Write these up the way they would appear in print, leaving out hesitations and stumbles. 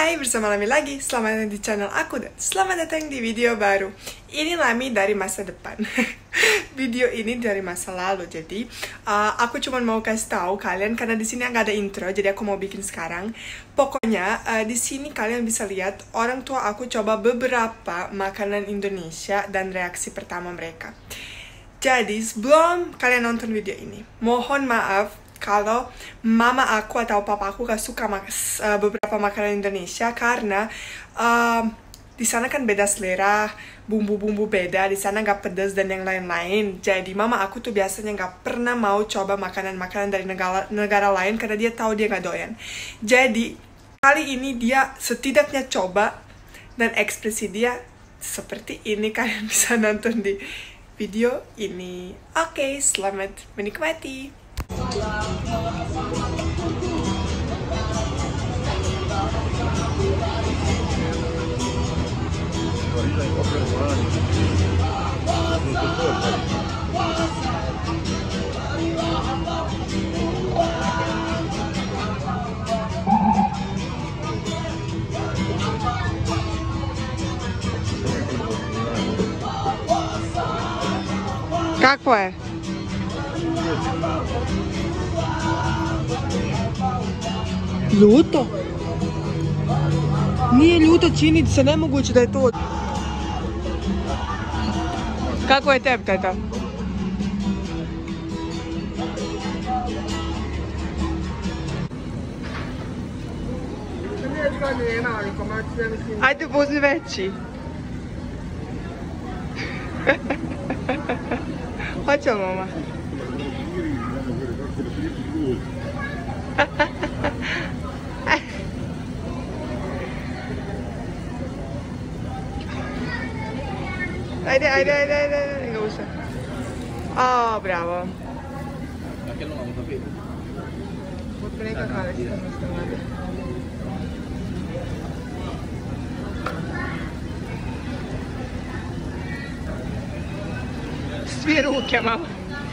Hai, bersama Lami lagi. Selamat datang di channel aku dan selamat datang di video baru. Ini Lami dari masa depan. Video ini dari masa lalu. Jadi, aku cuma mau kasih tahu kalian karena di sini nggak ada intro, jadi aku mau bikin sekarang. Pokoknya di sini kalian bisa lihat orang tua aku coba beberapa makanan Indonesia dan reaksi pertama mereka. Jadi, sebelum kalian nonton video ini, mohon maaf kalau mama aku atau papa aku gak suka beberapa makanan Indonesia karena di sana kan beda selera, bumbu-bumbu beda, di sana gak pedas dan yang lain-lain. Jadi mama aku tuh biasanya gak pernah mau coba makanan-makanan dari negara lain karena dia tahu dia gak doyan. Jadi kali ini dia setidaknya coba dan ekspresi dia seperti ini. Kalian bisa nonton di video ini. Oke, selamat menikmati. Kako je? Ljuto? Nije ljuto, čini se nemoguće da je to. Kako je tebi, tata? Ajde, vozi veći. Hoće li, mama? Ajde, nggak usah. Oh, bravo. Buat mereka kali setengah-setengah deh. Svi ruke, mama.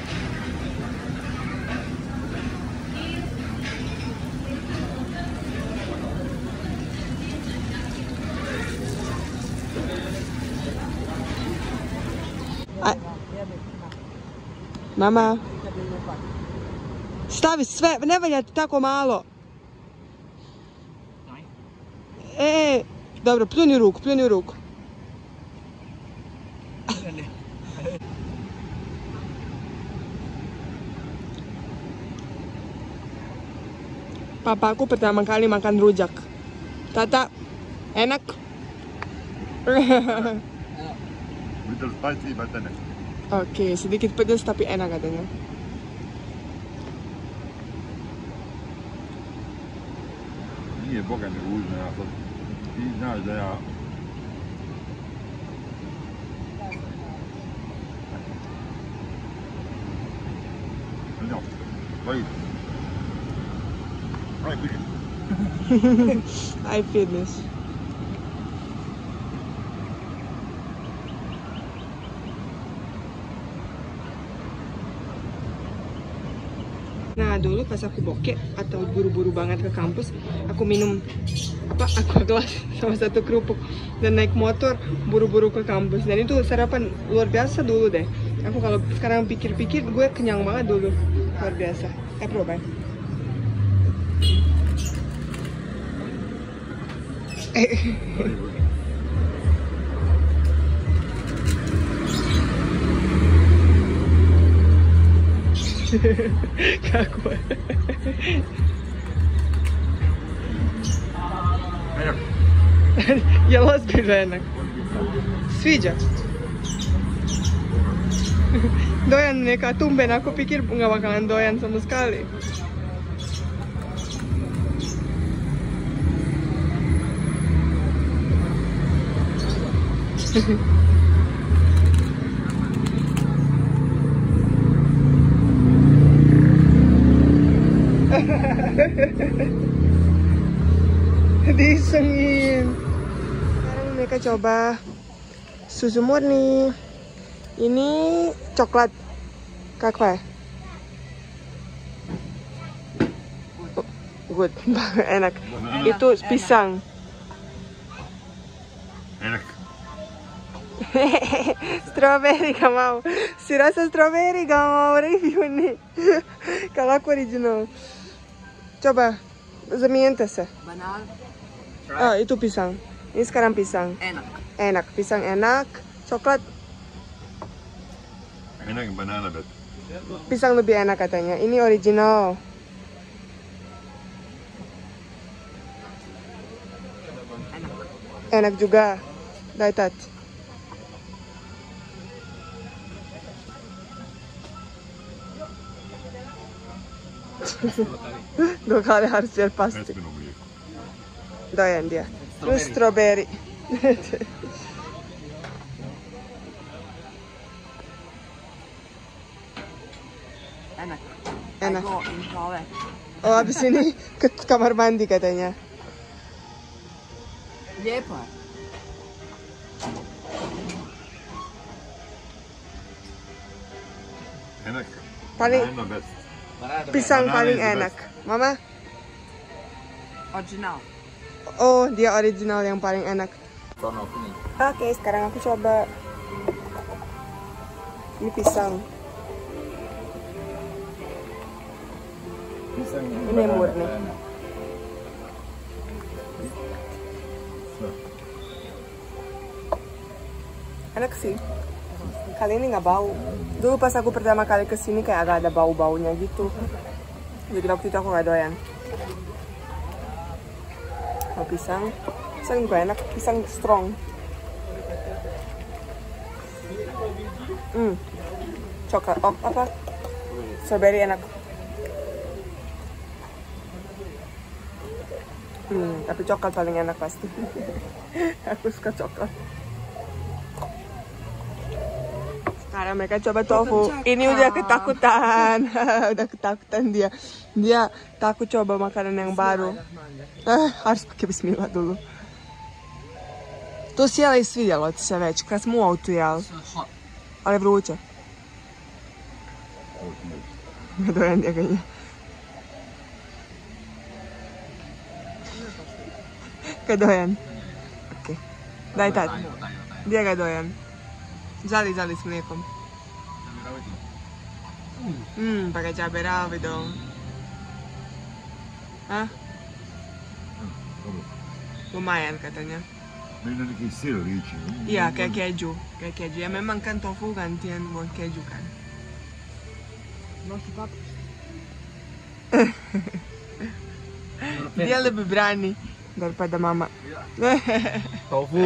Mama, stavi sve, ne valja ti tako malo. Dobro, pljuni u ruku. Papaku pertama kali makan rujak. Tata, enak? Little spicy but enak. Oke, sedikit pedas tapi enak katanya. Nije Boga ne uzme, ja sad, ti znaš da ja... No, wait. Right, I finish. Nah, dulu pas aku bokeh atau buru-buru banget ke kampus, aku minum aqua gelas sama satu kerupuk dan naik motor buru-buru ke kampus. Dan itu sarapan luar biasa dulu deh. Aku kalau sekarang pikir-pikir, gue kenyang banget dulu, luar biasa. Probain. Kako je? Enak. Jel ozbiljno enak? Sviđa? Dojan neka tumben, ako pikir nggak bakalan doyan sama sekali. Disengin. Sekarang mereka coba susu murni. Ini coklat. Kakak. Good, enak. Itu pisang. Enak. Strawberry gak mau. Si rasa strawberry gak mau review nih. Kalau aku original. Coba, zamiente se. Banal. Ah, itu pisang. Ini sekarang pisang. Enak. Enak, pisang enak. Coklat, Enak banana bet. pisang lebih enak katanya. Ini original. Enak juga. Daitat. Dua kali harus biar pasti. Esmin uvijek. Doyan dia. Terus strawberry. Enak. Enak. I go in toilet. Oh, abis ini ke kamar mandi katanya. Lijepo. Enak. Paling- Banana best. Pisang Banana paling is the enak. best. Mama? Original. Oh, dia original yang paling enak. Oke, sekarang aku coba. Ini pisang. Ini yang murni. Enak sih. Kali ini nggak bau. Dulu pas aku pertama kali kesini kayak agak ada bau-baunya gitu. Jadi waktu itu aku nggak doyan. Kalau pisang juga enak. Pisang strong. Coklat, oh apa? Strawberry enak. Tapi coklat paling enak pasti. Aku suka coklat. Sekarang mereka coba tofu. Ini udah ketakutan. Udah ketakutan dia. Dia takut coba makanan yang baru. Harus pakai bismillah dulu. To si je ali svidjelo ti se već, kad smo u autu jeli. Ali vruće. Dojan dia kayaknya. Kedoyan. Oke. Daj tad. Dia ga dojan. Žali s mlijekom. Pakai cabai rawit dong. Hah? Lumayan katanya. Meni na neki sir liči. Iya, kayak keju. Kayak keju. Ya memang kan tofu gantian buat keju kan. Dia lebih berani daripada mama. Tofu.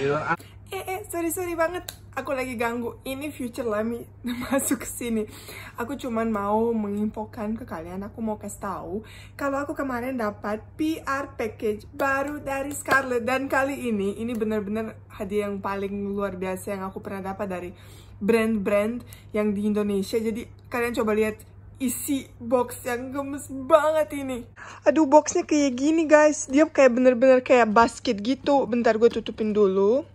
Sorry banget. Aku lagi ganggu. Ini future Lami masuk ke sini. Aku cuman mau menginfokan ke kalian. Aku mau kasih tahu kalau aku kemarin dapat PR package baru dari Scarlett, dan kali ini benar-benar hadiah yang paling luar biasa yang aku pernah dapat dari brand-brand yang di Indonesia. Jadi kalian coba lihat isi box yang gemes banget ini. Aduh, boxnya kayak gini guys. Dia kayak bener-bener kayak basket gitu. Bentar, gue tutupin dulu.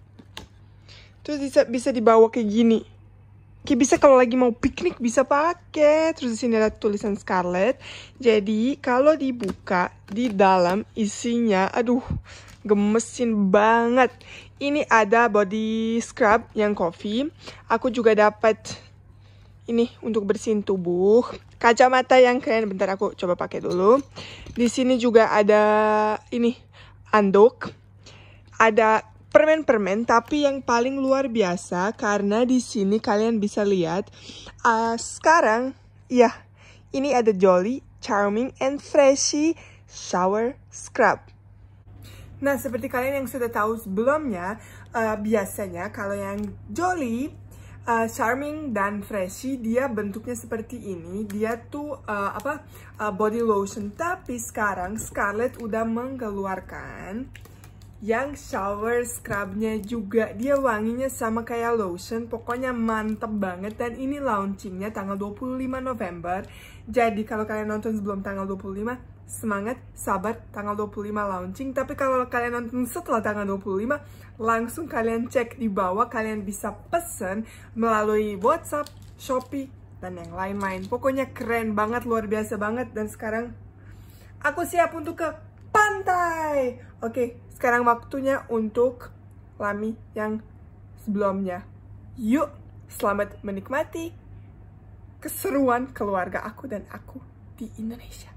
Terus bisa dibawa kayak gini. Kayak bisa kalau lagi mau piknik bisa pakai. Terus di sini ada tulisan Scarlett. Jadi kalau dibuka di dalam isinya, aduh, gemesin banget. Ini ada body scrub yang coffee. Aku juga dapat ini untuk bersihin tubuh. Kacamata yang keren. Bentar, aku coba pakai dulu. Di sini juga ada ini anduk. Ada permen-permen, tapi yang paling luar biasa karena di sini kalian bisa lihat sekarang ya, ini ada Jolly, Charming, and Freshy Shower Scrub. Nah, seperti kalian yang sudah tahu sebelumnya, biasanya kalau yang Jolly, Charming, dan Freshy dia bentuknya seperti ini. Dia tuh body lotion, tapi sekarang Scarlett udah mengeluarkan yang shower scrubnya juga. Dia wanginya sama kayak lotion. Pokoknya mantep banget. Dan ini launchingnya tanggal 25 November. Jadi kalau kalian nonton sebelum tanggal 25, semangat, sabar, tanggal 25 launching. Tapi kalau kalian nonton setelah tanggal 25, langsung kalian cek di bawah. Kalian bisa pesen melalui WhatsApp, Shopee, dan yang lain-lain. Pokoknya keren banget, luar biasa banget. Dan sekarang aku siap untuk ke pantai. Oke, sekarang waktunya untuk Lami yang sebelumnya. Yuk, selamat menikmati keseruan keluarga aku dan aku di Indonesia.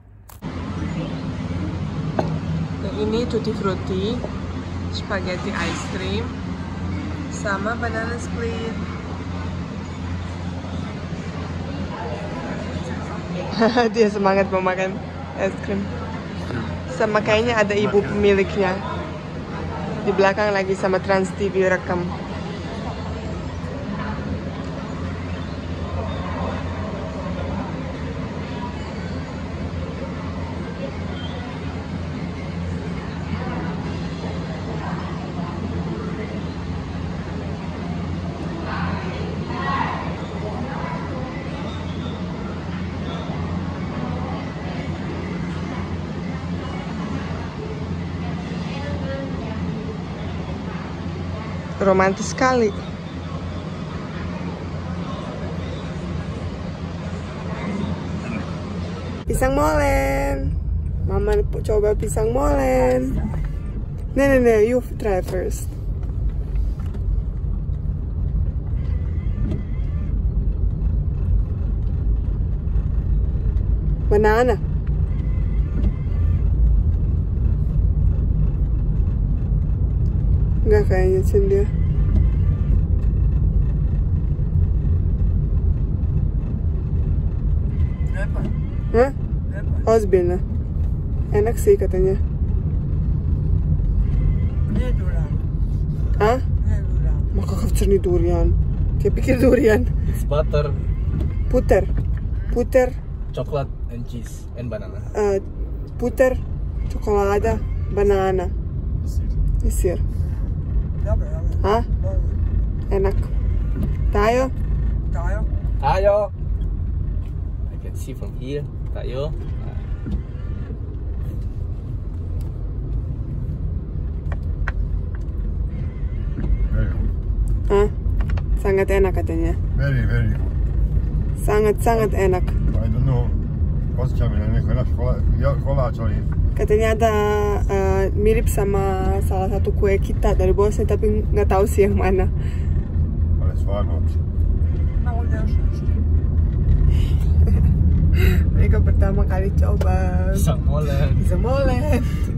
Nah, ini tutti frutti, spaghetti ice cream, sama banana split. Dia semangat mau makan es krim. Sama kayaknya ada ibu pemiliknya di belakang lagi sama Trans TV rekam. Romantis sekali. Pisang molen. Mama coba pisang molen. No, you try first. Banana. Enggak kayaknya Cin dia. Hah? Ozbina. Enak sih katanya. Ini durian. Hah? Ini durian. Maka nih durian. Kayak pikir durian. It's butter, Puter. chocolate, and cheese, and banana. Puter, ciokolada, banana. Sir. Hah? Enak. Tayo? Tayo. I can see from here. Tayo. Very good. Hah? Sangat enak katanya. Very, very good. Sangat enak. I don't know what's coming in. Kolačo. Katanya ada mirip sama salah satu kue kita dari Bosnia, tapi nggak tahu sih yang mana. Ale stvarno. Mereka pertama kali coba Pisang molen. pisang molen.